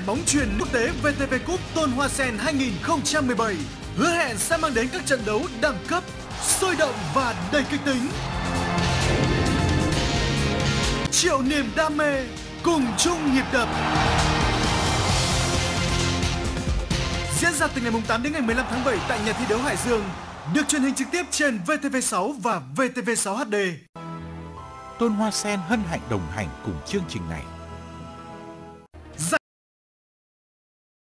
Bóng chuyền quốc tế VTV Cup Tôn Hoa Sen 2017 hứa hẹn sẽ mang đến các trận đấu đẳng cấp, sôi động và đầy kịch tính. Triệu niềm đam mê cùng chung nhịp đập. Diễn ra từ ngày 8 đến ngày 15 tháng 7 tại nhà thi đấu Hải Dương, được truyền hình trực tiếp trên VTV6 và VTV6 HD. Tôn Hoa Sen hân hạnh đồng hành cùng chương trình này.